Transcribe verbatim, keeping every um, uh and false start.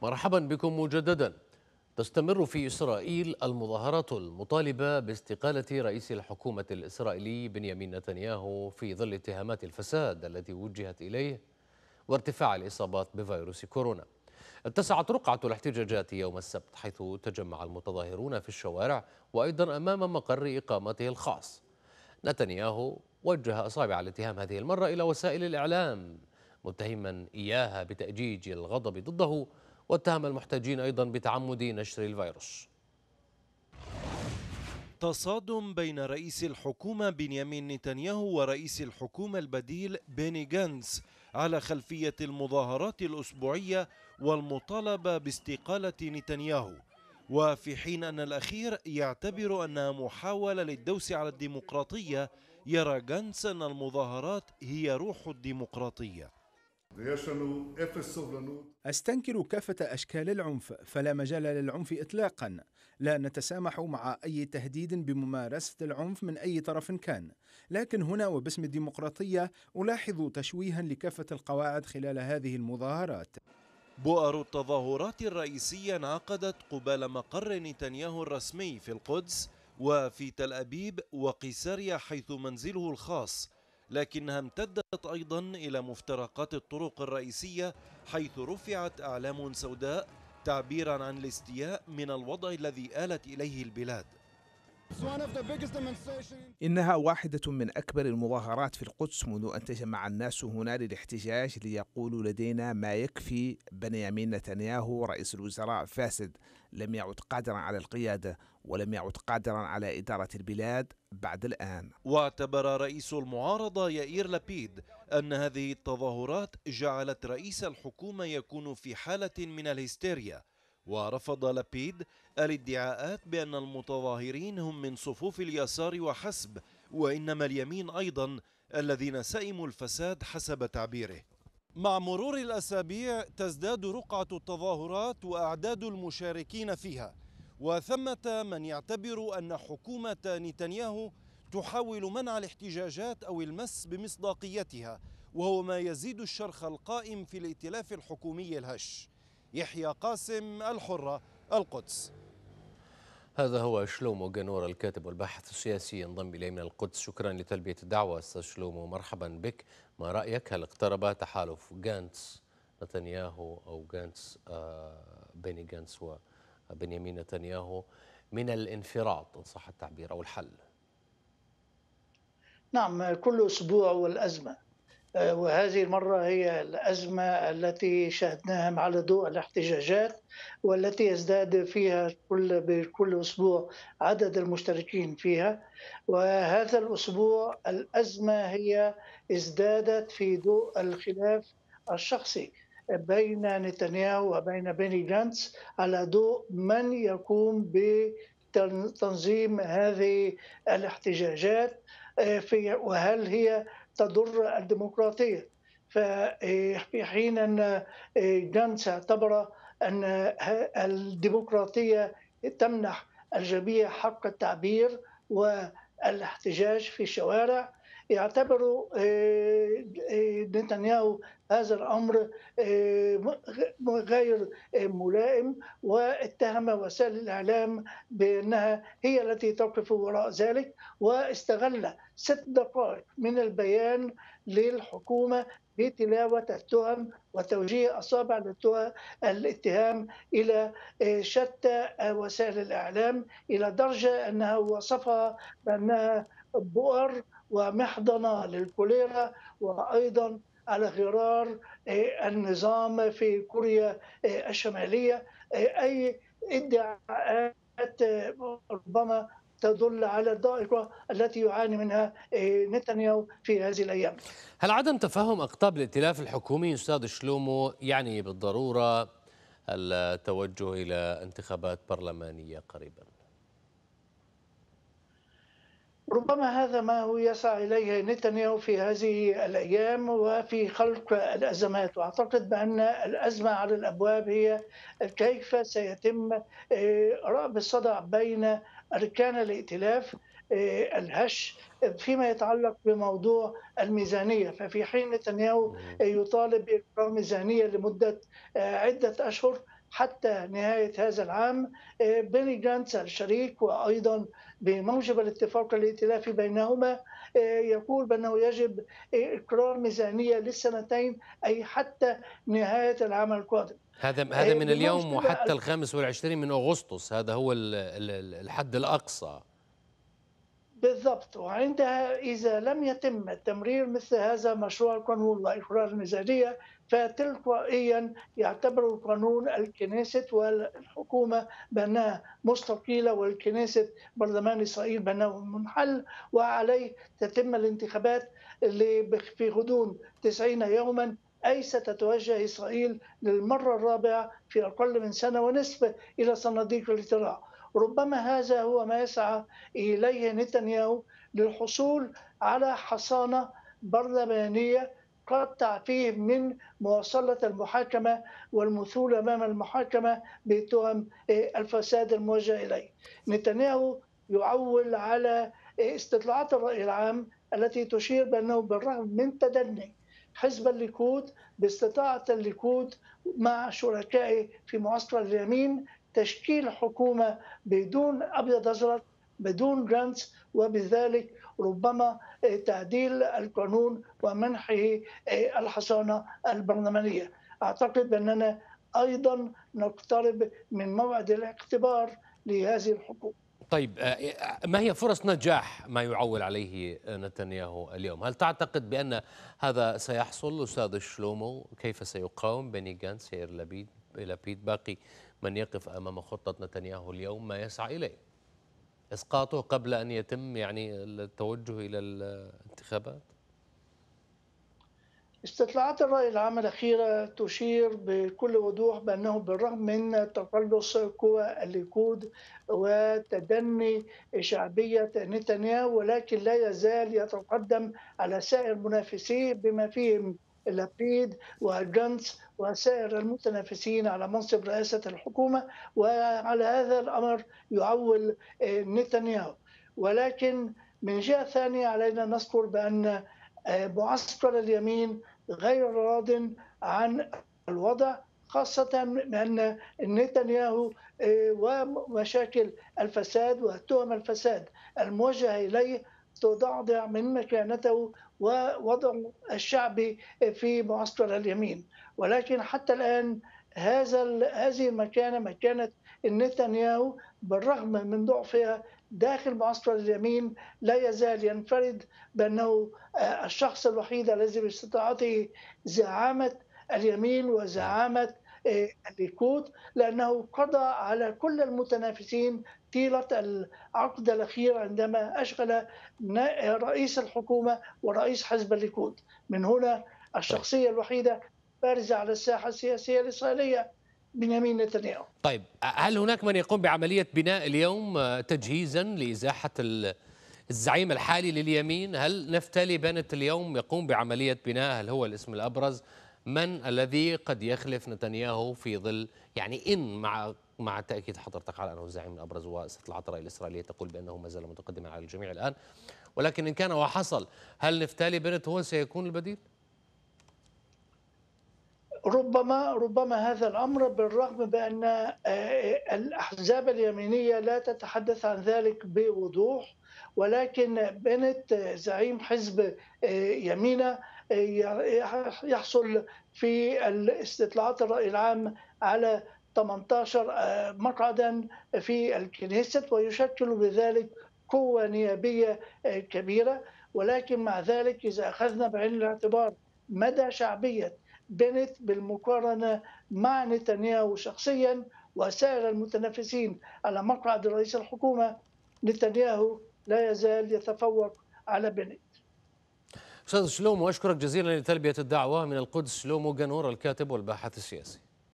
مرحبا بكم مجددا. تستمر في إسرائيل المظاهرات المطالبة باستقالة رئيس الحكومة الإسرائيلي بنيامين نتنياهو في ظل اتهامات الفساد التي وجهت إليه وارتفاع الإصابات بفيروس كورونا. اتسعت رقعة الاحتجاجات يوم السبت، حيث تجمع المتظاهرون في الشوارع وأيضا أمام مقر إقامته الخاص. نتنياهو وجه أصابع الاتهام هذه المرة إلى وسائل الإعلام، متهما إياها بتأجيج الغضب ضده، واتهم المحتجين أيضا بتعمد نشر الفيروس. تصادم بين رئيس الحكومة بنيامين نتنياهو ورئيس الحكومة البديل بيني جانتس على خلفية المظاهرات الأسبوعية والمطالبة باستقالة نتنياهو، وفي حين أن الأخير يعتبر أنها محاولة للدوس على الديمقراطية، يرى جانتس أن المظاهرات هي روح الديمقراطية. أستنكر كافة أشكال العنف، فلا مجال للعنف إطلاقا. لا نتسامح مع أي تهديد بممارسة العنف من أي طرف كان، لكن هنا وباسم الديمقراطية ألاحظ تشويها لكافة القواعد خلال هذه المظاهرات. بؤر التظاهرات الرئيسية انعقدت قبال مقر نتنياهو الرسمي في القدس وفي تل أبيب وقيساريا حيث منزله الخاص، لكنها امتدت أيضا إلى مفترقات الطرق الرئيسية حيث رفعت أعلام سوداء تعبيرا عن الاستياء من الوضع الذي آلت إليه البلاد. إنها واحدة من أكبر المظاهرات في القدس منذ أن تجمع الناس هنا للاحتجاج ليقولوا لدينا ما يكفي، بنيامين نتنياهو رئيس الوزراء فاسد، لم يعد قادرا على القيادة ولم يعد قادرا على إدارة البلاد بعد الآن. واعتبر رئيس المعارضة يائير لابيد أن هذه التظاهرات جعلت رئيس الحكومة يكون في حالة من الهستيريا، ورفض لابيد الادعاءات بأن المتظاهرين هم من صفوف اليسار وحسب، وإنما اليمين أيضا الذين سئموا الفساد حسب تعبيره. مع مرور الأسابيع تزداد رقعة التظاهرات وأعداد المشاركين فيها، وثمة من يعتبر أن حكومة نتنياهو تحاول منع الاحتجاجات أو المس بمصداقيتها، وهو ما يزيد الشرخ القائم في الائتلاف الحكومي الهش. يحيى قاسم، الحرة، القدس. هذا هو شلومو جنور، الكاتب والباحث السياسي، ينضم إلي من القدس. شكرا لتلبية الدعوة أستاذ شلومو، مرحبا بك. ما رأيك، هل اقترب تحالف جانتس نتنياهو أو جانتس آه بيني جانتس وبنيامين نتنياهو من الانفراط إن صح التعبير أو الحل؟ نعم، كل أسبوع والأزمة، وهذه المرة هي الأزمة التي شاهدناها على ضوء الاحتجاجات، والتي يزداد فيها كل بكل أسبوع عدد المشتركين فيها. وهذا الأسبوع الأزمة هي ازدادت في ضوء الخلاف الشخصي بين نتنياهو وبين بيني جانتس على ضوء من يقوم بتنظيم هذه الاحتجاجات، وهل هي تضر الديمقراطية. ففي حين أن جانتس اعتبر أن الديمقراطية تمنح الجميع حق التعبير والاحتجاج في الشوارع، يعتبر نتنياهو هذا الأمر غير ملائم، واتهم وسائل الإعلام بأنها هي التي تقف وراء ذلك، واستغل ست دقائق من البيان للحكومة بتلاوة التهم وتوجيه أصابع الاتهام إلى شتى وسائل الإعلام، إلى درجة أنها وصفها بأنها بؤر ومحضنة للكوليرا، وأيضا على غرار النظام في كوريا الشمالية. أي ادعاءات ربما تدل على الضائقة التي يعاني منها نتنياهو في هذه الأيام. هل عدم تفهم أقطاب الائتلاف الحكومي أستاذ شلومو يعني بالضرورة التوجه إلى انتخابات برلمانية قريبا؟ ربما هذا ما هو يسعى إليه نتنياهو في هذه الأيام وفي خلق الأزمات، وأعتقد بأن الأزمة على الأبواب هي كيف سيتم رأب الصدع بين أركان الائتلاف الهش فيما يتعلق بموضوع الميزانية. ففي حين نتنياهو يطالب بإقرار ميزانية لمدة عدة أشهر، حتى نهاية هذا العام. بيني جانتس الشريك وأيضا بموجب الاتفاق الائتلافي بينهما يقول بأنه يجب إقرار ميزانية للسنتين، أي حتى نهاية العام القادم. هذا هذا من اليوم بموجب وحتى الخامس والعشرين من أغسطس، هذا هو ال- ال- الحد الأقصى. بالضبط، وعندها إذا لم يتم تمرير مثل هذا مشروع القانون وإقرار الميزانية، فتلقائيا يعتبر القانون الكنيست والحكومة بأنها مستقيلة، والكنيست برلمان إسرائيل بأنه منحل، وعليه تتم الانتخابات اللي في غضون تسعين يوما، أي ستتوجه إسرائيل للمرة الرابعة في أقل من سنة ونصف إلى صناديق الاقتراع. ربما هذا هو ما يسعى إليه نتنياهو للحصول على حصانة برلمانية قد تعفيه من مواصلة المحاكمة والمثول أمام المحاكمة بتهم الفساد الموجه إليه. نتنياهو يعول على استطلاعات الرأي العام التي تشير بأنه بالرغم من تدني حزب الليكود باستطاعة الليكود مع شركائه في معسكر اليمين تشكيل حكومة بدون أبيض أزرق، بدون جانتس، وبذلك ربما تعديل القانون ومنحه الحصانة البرلمانية. أعتقد بأننا أيضا نقترب من موعد الاختبار لهذه الحكومة. طيب، ما هي فرص نجاح ما يعول عليه نتنياهو اليوم؟ هل تعتقد بأن هذا سيحصل أستاذ شلومو؟ كيف سيقاوم بني جانتس، يائير لبيد لبيد باقي من يقف أمام خطة نتنياهو اليوم ما يسعى إليه؟ إسقاطه قبل أن يتم يعني التوجه إلى الانتخابات؟ استطلاعات الرأي العام الأخيرة تشير بكل وضوح بأنه بالرغم من تقلص قوى الليكود وتدني شعبية نتنياهو، ولكن لا يزال يتقدم على سائر منافسيه بما فيهم لبيد وجانتس وسائر المتنافسين على منصب رئاسة الحكومة. وعلى هذا الأمر يعول نتنياهو. ولكن من جهة ثانية علينا نذكر بأن معسكر اليمين غير راض عن الوضع، خاصة بأن نتنياهو ومشاكل الفساد وتهم الفساد الموجهة إليه تضعضع من مكانته ووضعه الشعبي في معسكر اليمين. ولكن حتى الآن هذا هذه المكانة مكانة نتنياهو بالرغم من ضعفها داخل معسكر اليمين لا يزال ينفرد بأنه الشخص الوحيد الذي باستطاعته زعامة اليمين وزعامة الليكود، لأنه قضى على كل المتنافسين طيلة العقد الأخير عندما أشغل رئيس الحكومة ورئيس حزب الليكود. من هنا الشخصية الوحيدة بارزة على الساحة السياسية الإسرائيلية بنيامين نتنياهو. طيب، هل هناك من يقوم بعملية بناء اليوم تجهيزا لإزاحة الزعيم الحالي لليمين؟ هل نفتالي بنت اليوم يقوم بعملية بناء؟ هل هو الاسم الأبرز؟ من الذي قد يخلف نتنياهو في ظل يعني إن مع مع تأكيد حضرتك على أنه الزعيم الأبرز واستطلاعات الرأي الإسرائيلية تقول بأنه ما زال متقدما على الجميع الآن، ولكن إن كان وحصل هل نفتالي بنت هو سيكون البديل؟ ربما ربما هذا الأمر بالرغم بأن الأحزاب اليمينية لا تتحدث عن ذلك بوضوح، ولكن بنت زعيم حزب يمينة يحصل في الاستطلاعات الرأي العام على ثمانية عشر مقعدا في الكنيست، ويشكل بذلك قوة نيابية كبيرة. ولكن مع ذلك إذا أخذنا بعين الاعتبار مدى شعبية بنت بالمقارنة مع نتنياهو شخصيا وسائر المتنافسين على مقعد رئيس الحكومة، نتنياهو لا يزال يتفوق على بنت. أستاذ شلومو، أشكرك جزيلا لتلبية الدعوة من القدس. شلومو جنور، الكاتب والباحث السياسي.